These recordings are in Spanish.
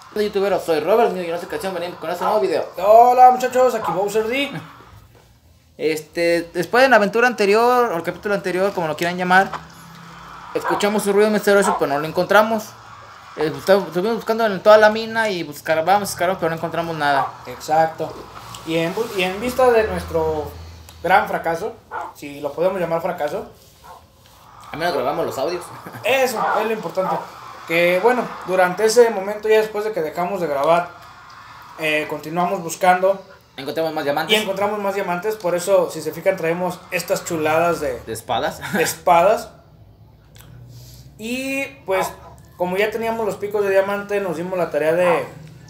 Hola youtuberos, soy Robert y en esta ocasión venimos con este nuevo video. Hola muchachos, aquí Bowser D. Después de la aventura anterior, o el capítulo anterior, como lo quieran llamar, escuchamos un ruido misterioso, pero no lo encontramos. Estuvimos buscando en toda la mina y buscábamos, pero no encontramos nada. Exacto. Y en vista de nuestro gran fracaso, si lo podemos llamar fracaso, Al menos grabamos los audios. eso es lo importante. Que bueno, durante ese momento, ya después de que dejamos de grabar, continuamos buscando Encontramos más y diamantes. encontramos más diamantes. Por eso, si se fijan, traemos estas chuladas de De espadas. espadas. Y pues, como ya teníamos los picos de diamante, nos dimos la tarea de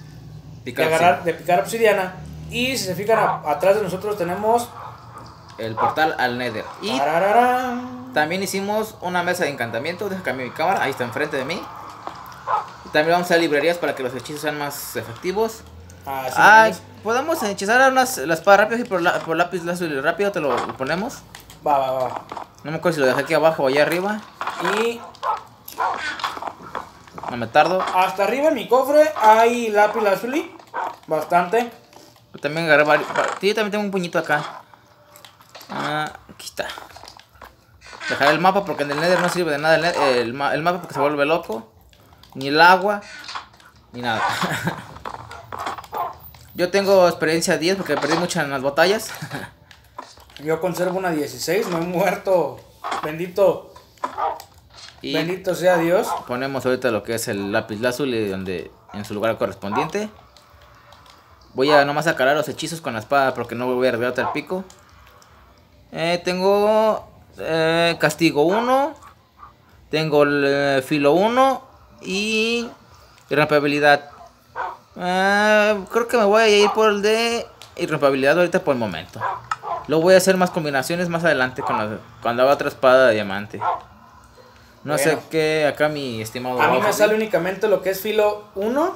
picar obsidiana. Y si se fijan, atrás de nosotros tenemos El portal al Nether. Y ¡tarararán! también hicimos una mesa de encantamiento. Deja cambiar mi cámara, ahí está enfrente de mí. También vamos a hacer librerías para que los hechizos sean más efectivos. Así es. Podemos hechizar la espada rápido y por lápiz láser rápido te lo ponemos. Va. No me acuerdo si lo dejé aquí abajo o allá arriba. Y No me tardo. hasta arriba en mi cofre hay lápiz lazuli. Bastante. Yo también agarré varios. Yo también tengo un puñito acá. Aquí está. Dejaré el mapa porque en el Nether no sirve de nada el mapa porque se vuelve loco. Ni el agua. Ni nada. Yo tengo experiencia 10 porque perdí muchas en las batallas. Yo conservo una 16, no he muerto. Bendito sea Dios. Ponemos ahorita lo que es el lápiz lazuli donde en su lugar correspondiente. Voy a nomás sacar los hechizos con la espada porque no voy a arreglar el pico. Tengo castigo 1. Tengo el filo 1 y irrompibilidad. Creo que me voy a ir por el de irrompibilidad ahorita por el momento. Luego voy a hacer más combinaciones más adelante cuando haga otra espada de diamante. No sé qué acá mi estimado. A mí me sale únicamente lo que es filo 1.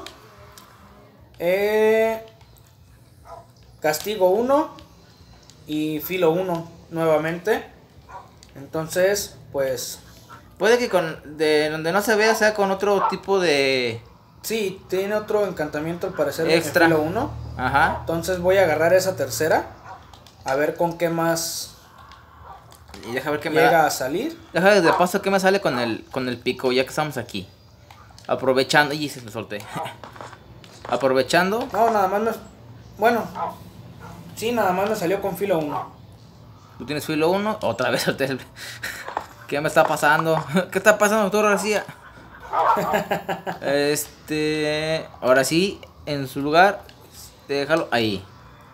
Castigo 1 y filo 1 nuevamente. Entonces, pues puede que de donde no se vea sea con otro tipo de... sí, tiene otro encantamiento al parecer extra. En filo 1. Ajá. Entonces voy a agarrar esa tercera. A ver con qué más Y deja ver qué me llega da. a salir. Deja de paso qué me sale con el pico ya que estamos aquí. Aprovechando. Y se me solté. Aprovechando. No, nada más me... Bueno, sí, nada más me salió con filo 1. Tú tienes filo 1. Otra vez solté el... ¿Qué me está pasando? ¿Qué está pasando, doctor García? Ahora sí, en su lugar. Déjalo ahí.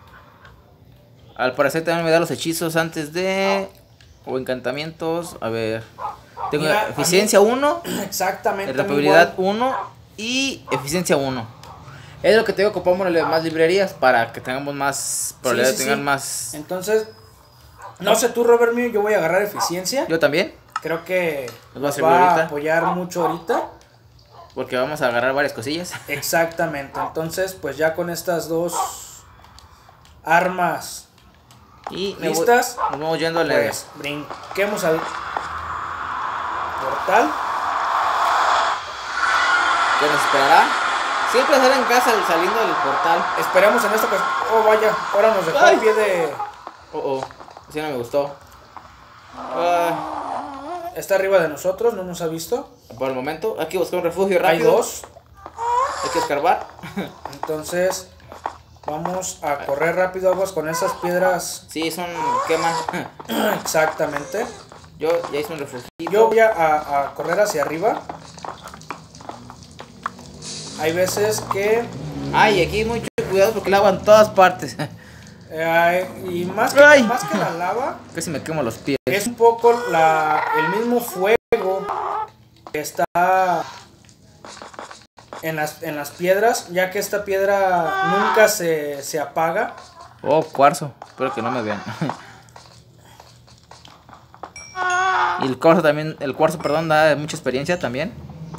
Al parecer también me da los hechizos antes de... O encantamientos. A ver. Tengo Mira, eficiencia 1. Exactamente. Rapididad 1 y eficiencia 1. Es lo que tengo que ocupamos más librerías para que tengamos más probabilidad de tener más. Entonces, no sé tú, Robert mío, yo voy a agarrar eficiencia. Yo también. Creo que Nos va a nos servir va a ahorita. apoyar mucho ahorita. Porque vamos a agarrar varias cosillas. Exactamente. Entonces, pues ya con estas dos armas Y listas, nos vamos yendo al Nether. pues brinquemos al portal. ¿Qué nos esperará? Siempre sale en casa saliendo del portal. Esperemos en esta ocasión. Oh, vaya, ahora nos dejó Ay. a pie de... Así no me gustó. Está arriba de nosotros, no nos ha visto. Por el momento, hay que buscar un refugio Hay rápido. dos. Hay que escarbar. Entonces, vamos a correr rápido, aguas con esas piedras. Sí, son queman. Exactamente. Yo ya hice un refugio. Yo voy a correr hacia arriba. Hay veces que... Ay, aquí mucho cuidado porque el agua en todas partes. y más Ay. que la lava, Casi me quemo los pies. es un poco el mismo fuego que está en las piedras, ya que esta piedra nunca se apaga. Oh, cuarzo. Espero que no me vean. Y el cuarzo, perdón, da mucha experiencia también.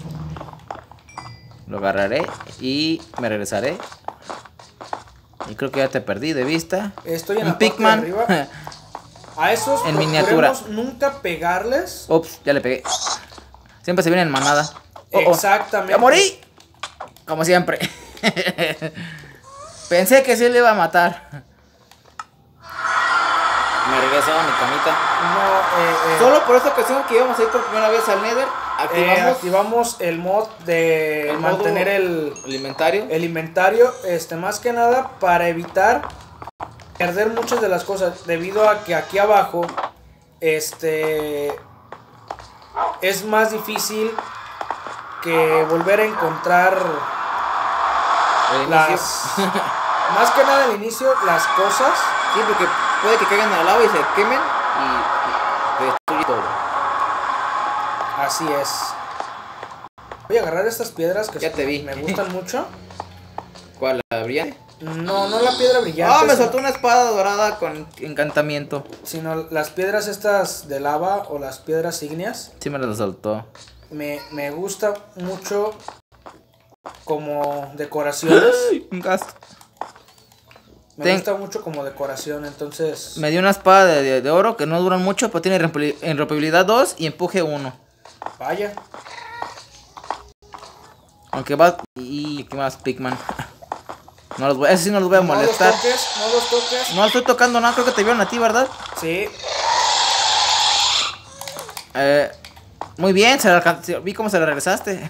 Lo agarraré y me regresaré. Y creo que ya te perdí de vista. Estoy en un la parte de Pikman. arriba. A esos En miniatura. nunca pegarles. Ups, ya le pegué. Siempre se viene en manada. Exactamente. ¡Ya morí! Como siempre. Pensé que sí le iba a matar. Me regresó a mi camita. No, Solo por esta ocasión que íbamos a ir por primera vez al Nether, activamos el mod de el mantener modo inventario. el inventario, más que nada para evitar perder muchas de las cosas, debido a que aquí abajo es más difícil que volver a encontrar más que nada al inicio las cosas. Sí, porque puede que caigan al lava y se quemen y destruye todo. Así es. Voy a agarrar estas piedras que ya te vi. Me gustan mucho. ¿Cuál? ¿La brillante? No la piedra brillante. Me soltó una espada dorada con encantamiento. Sino las piedras estas de lava o las piedras ígneas. Sí me las soltó. Me gusta mucho como decoraciones. Un gasto. Me gusta mucho como decoración, entonces... Me dio una espada de oro que no duran mucho, pero tiene irrompibilidad 2 y empuje 1. Vaya. Aunque va... ¿Y qué más, Pigman? No los voy, ese sí no los voy a molestar. No los toques. No estoy tocando nada, creo que te vieron a ti, ¿verdad? Sí. Muy bien, vi cómo se la regresaste.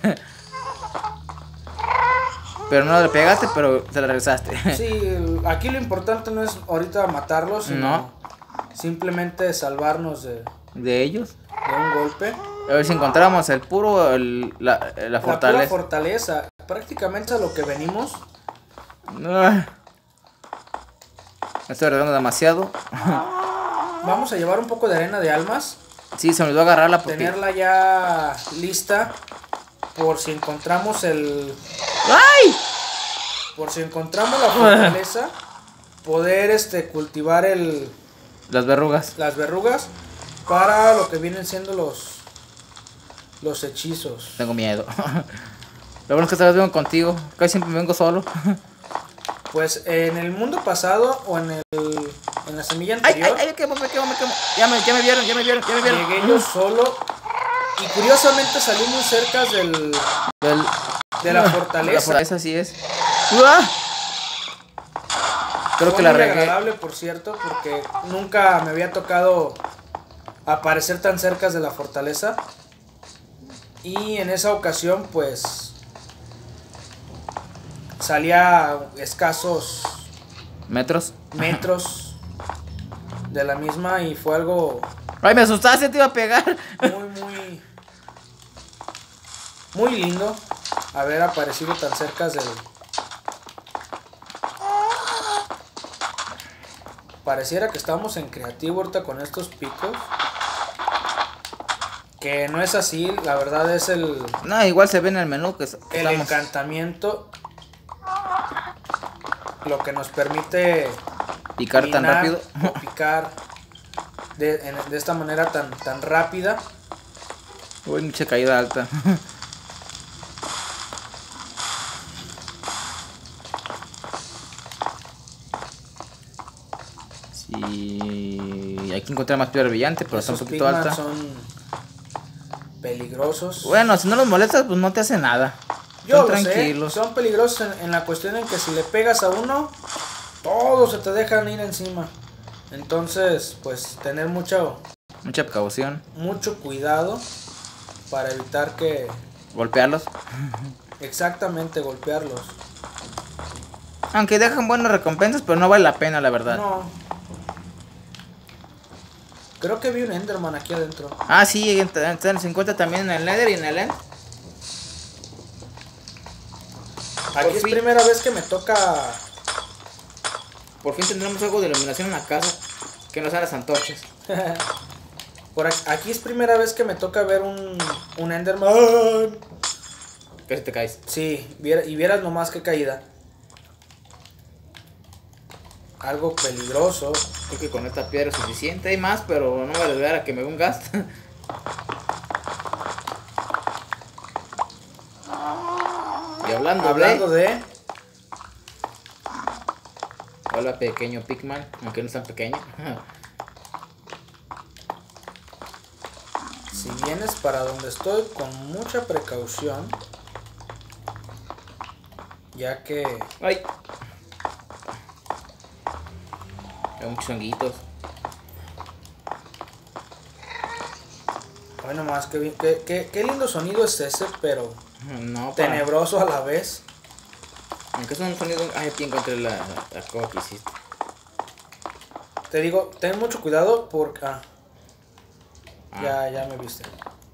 Pero no le pegaste, pero se la regresaste. Sí, aquí lo importante no es ahorita matarlos, sino simplemente salvarnos de ellos. De un golpe. A ver si encontramos el puro, la fortaleza. La pura fortaleza, prácticamente a lo que venimos. Me estoy arriesgando demasiado. Vamos a llevar un poco de arena de almas. Sí, se me olvidó agarrarla porque... Tenerla ya lista por si encontramos el... ¡Ay! Por si encontramos la fortaleza, poder cultivar las verrugas. Las verrugas para lo que vienen siendo los hechizos. Tengo miedo. Lo bueno es que esta vez vengo contigo. Casi siempre vengo solo. Pues en el mundo pasado o en la semilla anterior. Ay, me quemo. Ya me vieron. Llegué yo solo. Y curiosamente salí muy cerca de la fortaleza. La fortaleza sí es. ¡Uah! Creo que la regué. Muy agradable, por cierto, porque nunca me había tocado aparecer tan cerca de la fortaleza. Y en esa ocasión, pues, salía escasos metros de la misma y fue algo... ¡Ay, me asustaste! Te iba a pegar. Muy lindo haber aparecido tan cerca del... Pareciera que estamos en creativo ahorita con estos picos. Que no es así, la verdad es el... No, igual se ve en el menú que el estamos... encantamiento. Lo que nos permite... picar tan rápido. Picar de esta manera tan rápida. Uy, mucha caída alta. Sí, hay que encontrar más piedra brillante, pero está un poquito alta. Son peligrosos. Bueno, si no los molestas, pues no te hace nada. Yo son tranquilos. Son peligrosos en la cuestión en que si le pegas a uno, todos se te dejan ir encima. Entonces, pues tener mucha precaución. Mucho cuidado para evitar que... golpearlos. Exactamente, golpearlos. Aunque dejan buenas recompensas, pero no vale la pena, la verdad. No. Creo que vi un Enderman aquí adentro. Ah, sí, se encuentra también en el Nether y en el End. Aquí es primera vez que me toca... Por fin tendremos algo de iluminación en la casa. Que no sean las antorchas. Aquí es primera vez que me toca ver un Enderman. Que se te caes. Sí, y vieras nomás qué caída. Algo peligroso. Creo que con esta piedra es suficiente. Hay más, pero no me voy a que me dé un gas. Y hablando de... Hola, pequeño Pigman, aunque no es tan pequeño. Si vienes para donde estoy con mucha precaución, ya que... Ay. Hay muchos honguitos. Bueno, más qué lindo sonido es ese, pero No, tenebroso a la vez. Aunque es un sonido... Ay, aquí encontré la cosa que hiciste. Te digo, ten mucho cuidado porque... Ya me viste.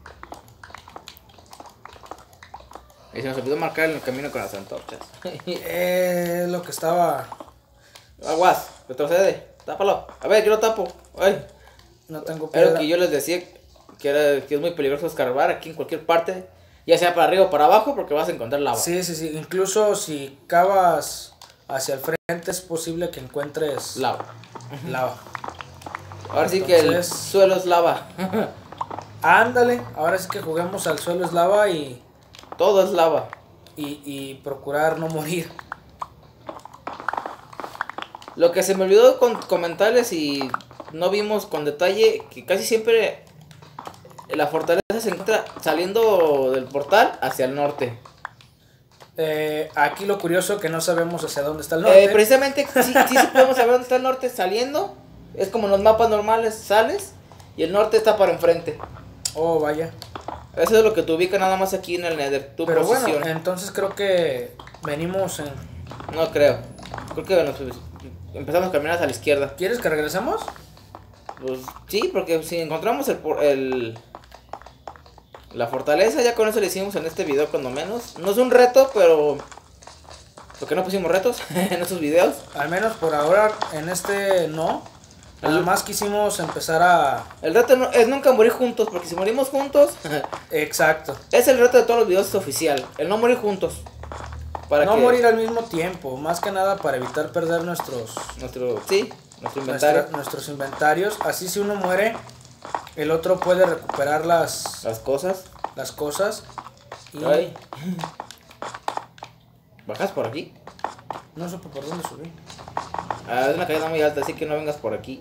Y se nos olvidó marcar el camino con las antorchas. Lo que estaba... Aguas, retrocede, tápalo. A ver, yo lo tapo. Ay. No tengo Era piedra. lo que yo les decía, que es muy peligroso escarbar aquí en cualquier parte, ya sea para arriba o para abajo, porque vas a encontrar lava. Sí. Incluso si cavas hacia el frente es posible que encuentres Lava. lava. Ahora sí que el Entonces- suelo es lava. Ándale, ahora sí que juguemos al suelo es lava y Todo es lava. procurar no morir. Lo que se me olvidó comentarles y no vimos con detalle, que casi siempre la fortaleza se encuentra saliendo del portal hacia el norte. Aquí lo curioso que no sabemos hacia dónde está el norte. Precisamente sí podemos saber dónde está el norte saliendo. Es como en los mapas normales, sales y el norte está para enfrente. Oh, vaya. Eso es lo que te ubica nada más aquí en el Nether, tu Pero posición. bueno, entonces creo que venimos en... No creo. Creo que empezamos a caminar hacia la izquierda. ¿Quieres que regresemos? Pues sí, porque si encontramos la fortaleza, ya con eso le hicimos en este video cuando menos. No es un reto, pero... ¿Por qué no pusimos retos en estos videos? Al menos por ahora en este no. Nada más quisimos empezar a... El reto es nunca morir juntos, porque si morimos juntos... Exacto. es el reto de todos los videos oficial, el no morir juntos. No morir al mismo tiempo, más que nada para evitar perder nuestro inventario. nuestros inventarios. Así si uno muere, el otro puede recuperar las cosas. Y Ay. ¿Bajas por aquí? no supe por dónde subí. Es una caída muy alta, así que no vengas por aquí.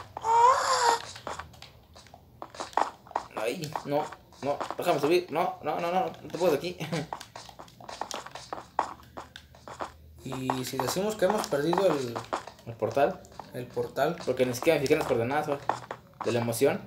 Ay, no, déjame subir. No te puedo de aquí. Y si decimos que hemos perdido El portal. el portal, Porque ni siquiera me fijé en las coordenadas, ¿no? De la emoción.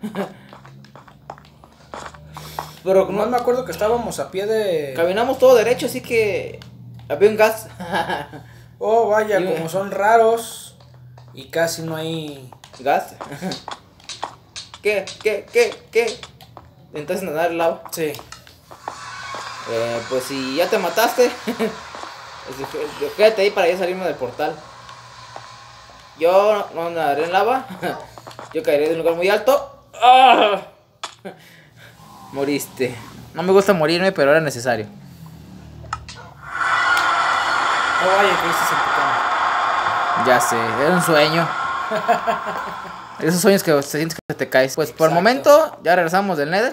Pero no me acuerdo que estábamos a pie de... caminamos todo derecho, así que había un gas. Oh, vaya, Y- como son raros y casi no hay... ¿Gas? ¿Qué? Entonces nadar el lava. Sí. Pues si ya te mataste, quédate ahí para ya salirme del portal. Yo no nadaré en lava. Yo caeré de un lugar muy alto. ¡Ah! Moriste. No me gusta morirme, pero era necesario. Oh, vaya, que dices en tu cama. Ya sé, era un sueño. Esos sueños que se sientes que te caes. Pues por el Exacto. momento ya regresamos del Nether.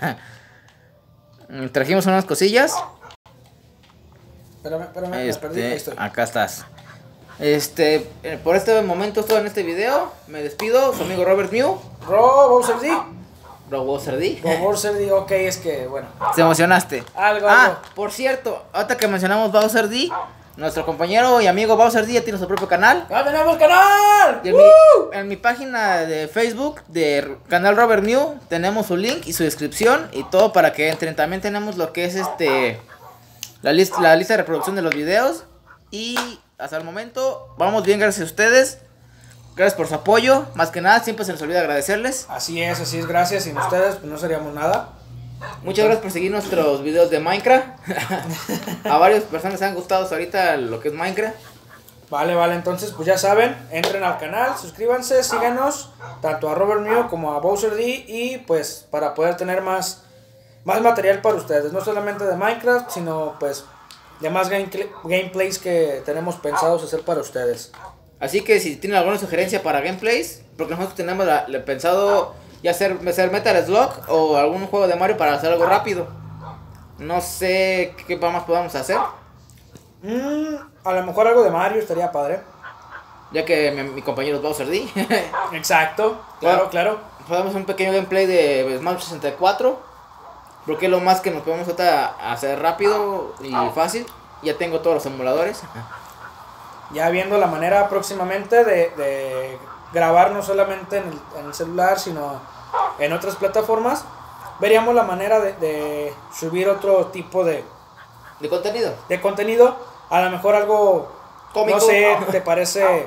Trajimos unas cosillas. Espérame, me perdí, ahí estoy. Acá estás. Por este momento es todo en este video. Me despido, su amigo Robert Mew. Bowser D. Bowser D. Bowser D, ok, es que, bueno. Te emocionaste. Algo. Por cierto, ahorita que mencionamos Bowser D, nuestro compañero y amigo Bowser D ya tiene su propio canal. ¡Ya tenemos canal! Y en mi página de Facebook de canal Robert Mew tenemos su link y su descripción y todo para que entren. También tenemos lo que es la lista de reproducción de los videos. Y hasta el momento vamos bien, gracias a ustedes. Gracias por su apoyo. Más que nada, siempre se nos olvida agradecerles. Así es, gracias. Sin ustedes, pues no seríamos nada. Muchas gracias por seguir nuestros videos de Minecraft. A varias personas les han gustado ahorita lo que es Minecraft. Vale, entonces pues ya saben, entren al canal, suscríbanse, síganos, tanto a Robert Mew como a Bowser D, y pues para poder tener más material para ustedes, no solamente de Minecraft, sino pues de más gameplays que tenemos pensados hacer para ustedes. Así que si tienen alguna sugerencia para gameplays, porque nosotros tenemos pensado ya hacer Metal Slug o algún juego de Mario para hacer algo rápido. No sé qué más podamos hacer, A lo mejor algo de Mario estaría padre. ya que mi compañero es Bowser D. Exacto, claro. Podemos un pequeño gameplay de Smash 64, porque es lo más que nos podemos hacer rápido y fácil. Ya tengo todos los emuladores. Ya viendo la manera próximamente de grabar no solamente en el celular, sino en otras plataformas, veríamos la manera de subir otro tipo ¿De contenido? de contenido. A lo mejor algo Cómico. no sé, ¿te parece?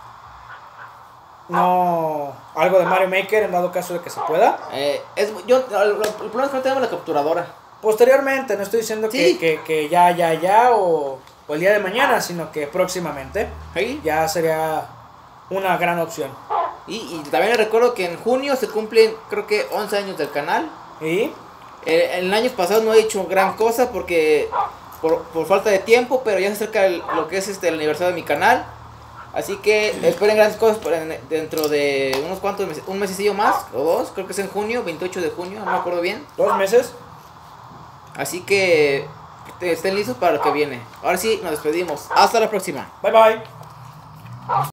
No, algo de Mario Maker en dado caso de que se pueda. El problema es que no tenemos la capturadora. Posteriormente, no estoy diciendo Sí. que ya o el día de mañana, sino que próximamente ¿Sí? ya sería una gran opción. Y también les recuerdo que en junio se cumplen, creo que 11 años del canal. Y En años pasados no he hecho gran cosa porque por falta de tiempo, pero ya se acerca lo que es el aniversario de mi canal. Así que esperen grandes cosas dentro de unos cuantos meses, un mesecillo más o dos, creo que es en junio, 28 de junio, no me acuerdo bien. 2 meses. Así que estén listos para lo que viene. Ahora sí, nos despedimos. Hasta la próxima. Bye bye.